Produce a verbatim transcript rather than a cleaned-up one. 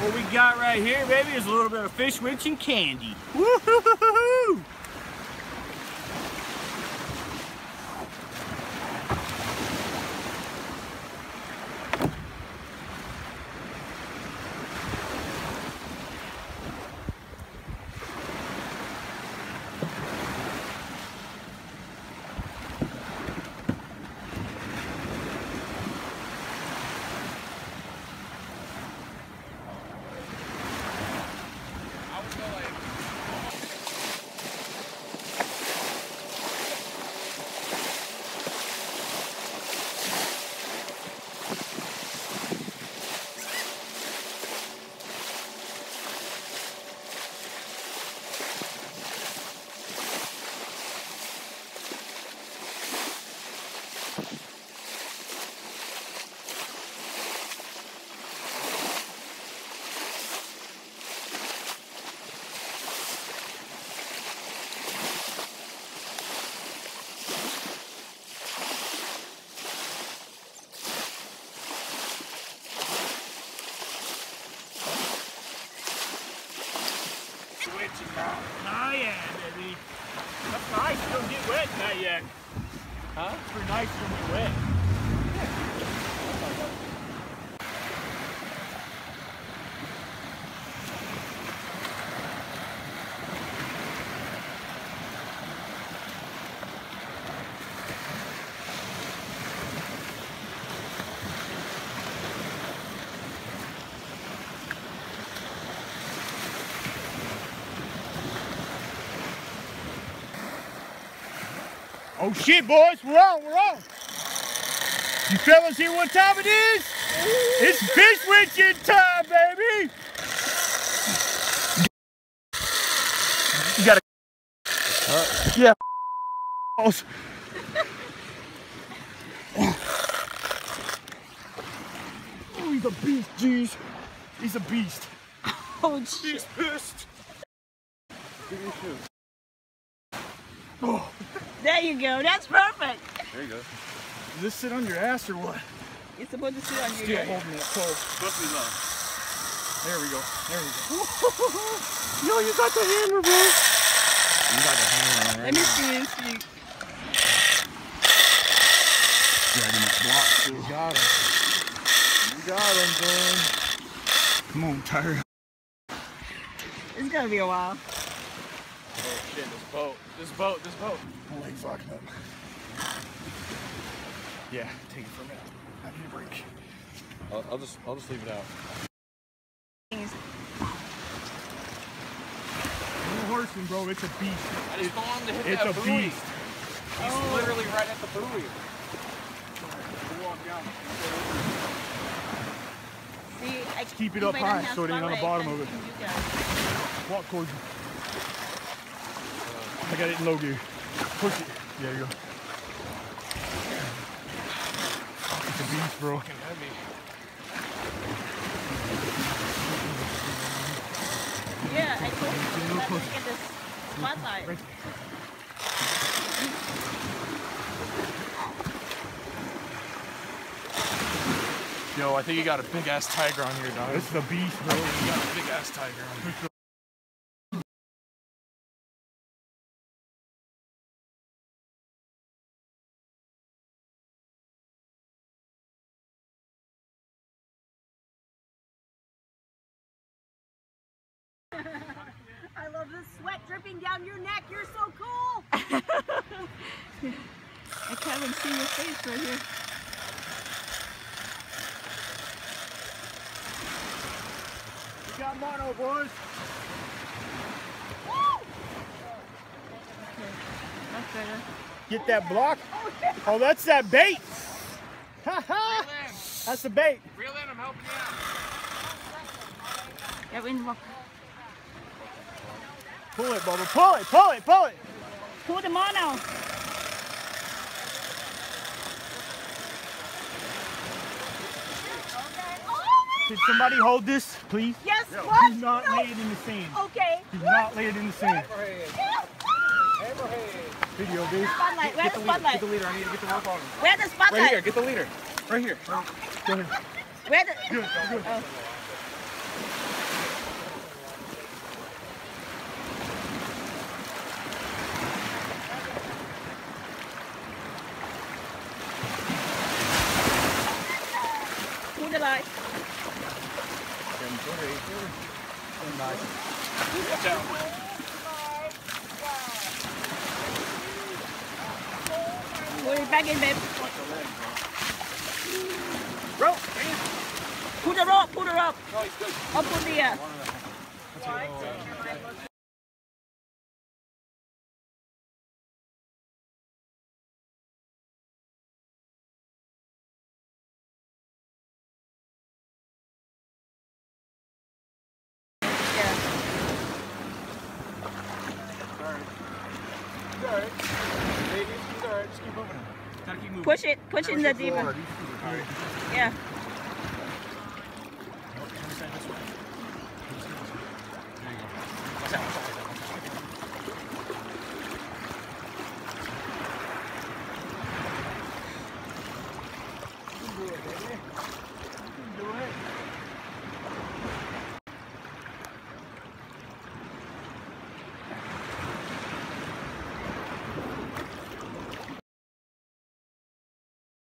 What we got right here, baby, is a little bit of fish winching candy. Woo-hoo-hoo-hoo! Oh yeah, baby. That's nice. You don't get wet not yet. Huh? It's pretty nice you don't get wet. Oh shit, boys, we're on, we're on. You fellas hear what time it is? It's fish winching time, baby. You gotta. Uh, yeah. Oh, he's a beast, jeez. He's a beast. Oh, shit. He's pissed. Give me a shoe. Oh. There you go. That's perfect. There you go. Does this sit on your ass or what? It's supposed to sit on your Still ass. holding it close. Supposed to be low. There we go. There we go. Yo, you got the hammer, bro. You got the hammer on, right? Let me see his feet. Dragging that block. You got him. You got him, bud. Come on, Tyre. It's gonna be a while. Oh shit, this boat. This boat, this boat. My leg's locking up. Yeah, take it for a minute. I need a break. I'll, I'll just, I'll just leave it out. No horsing, bro. It's a beast. I just don't want him to hit It's that a buoy. beast. He's Oh. literally right at the buoy. Walk down. See, I Keep it you up might high not have so it ain't on the bottom spotlight, of it. and you guys- Walk towards you. I got it in low gear. Push it. There you go. It's a beast, bro. Fucking heavy. Yeah, I told you. Let me get this spotlight. Right. Yo, I think you got a big ass tiger on here, dog. This is a beast, bro. You got a big ass tiger on here. I love the sweat dripping down your neck. You're so cool. I can't even see your face right here. We got mono, boys. Woo! Okay, that's better. Get that block. Oh, that's that bait. Ha ha. That's the bait. Reel in, I'm helping you out. Yeah, we walk. Pull it, Bubba. Pull it, pull it, pull it. Pull the mono. Can somebody hold this, please? Yes, Do what? not No. lay it in the sand. Okay. Do not lay it in the sand. Hammerhead. Hammerhead. Video, dude. Spotlight. Where's the Get spotlight? the leader. I need to get the rope on him. Where's the spotlight? Right here. Get the leader. Right here. Go ahead. Where the? Good, good. Oh. back in, babe. Rope. Pull the rope, pull the rope. No, he's good. I'll pull the, uh, Alright. Maybe he's alright. Just keep moving. Gotta keep moving. push it, push in the deeper. Yeah.